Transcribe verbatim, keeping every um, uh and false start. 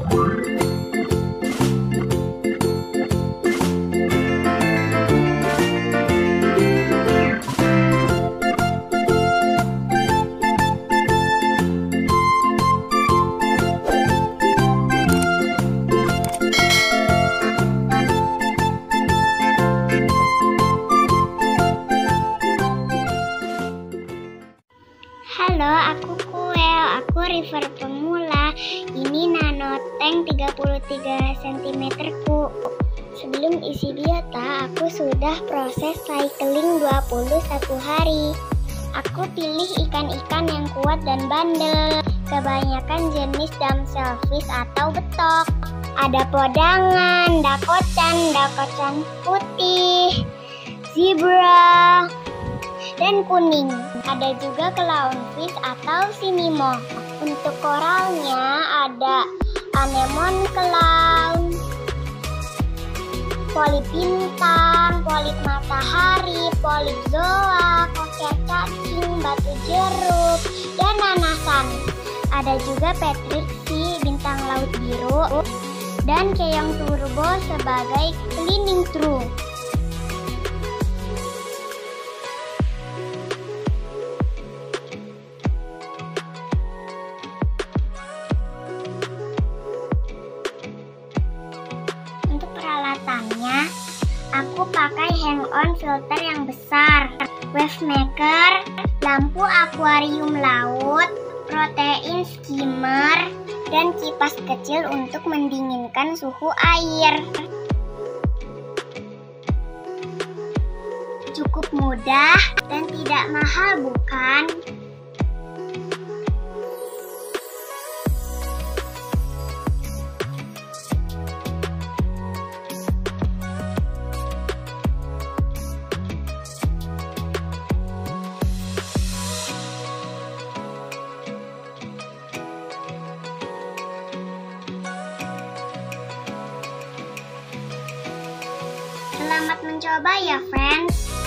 Halo, aku Kuel, aku River Pemula. Ini nanotank tiga puluh tiga sentimeter ku. Sebelum isi biota, aku sudah proses cycling dua puluh satu hari. Aku pilih ikan-ikan yang kuat dan bandel. Kebanyakan jenis damselfish atau betok. Ada podangan, dakocan, dakocan putih, zebra, dan kuning. Ada juga clownfish atau sinimo. Untuk koralnya ada anemon clown, polip bintang, polip matahari, polip zoa, kokea cacing, batu jeruk, dan nanasan. Ada juga petriksi, bintang laut biru, dan keong turbo sebagai cleaning crew. Untuk peralatannya, aku pakai hang-on filter yang besar, wave maker, lampu akuarium laut, protein skimmer, dan kipas kecil untuk mendinginkan suhu air. Cukup mudah dan tidak mahal, bukan? Selamat mencoba ya, friends.